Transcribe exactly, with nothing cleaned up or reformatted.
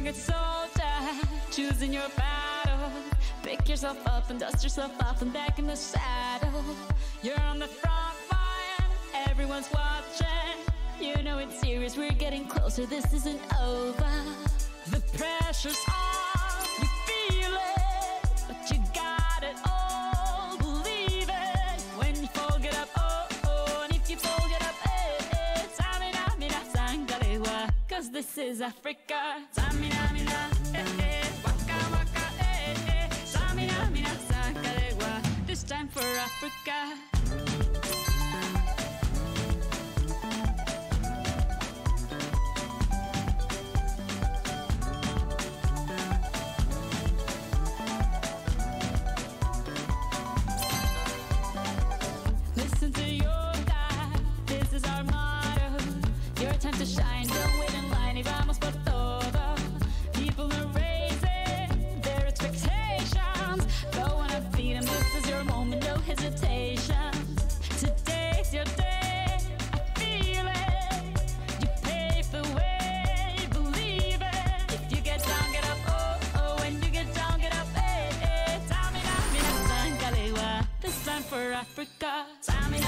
good soldier, choosing your battle. Pick yourself up and dust yourself off and back in the saddle. You're on the front line, everyone's watching. You know it's serious, we're getting closer, this isn't over. The pressure's on, you feel it, but you got it all, believe it. When you fall, get up, oh, oh, and if you fall, get up, eh, eh. Samina, mina, sangalewa, cause this is Africa. Samina, mina, eh, eh, waka, waka, eh, eh. Samina, mina, sangalewa, this time for Africa. Listen to your God, this is our motto. Your time to shine, don't wait in line, y vamos por todo. People are raising their expectations. Go on and feed them, this is your moment, no hesitation. Today's your day, I feel it. You pave the way, believe it. If you get down, get up, oh, oh. When you get down, get up, eh, eh. Samina, mina, sangalewa, this time for Africa. Samina,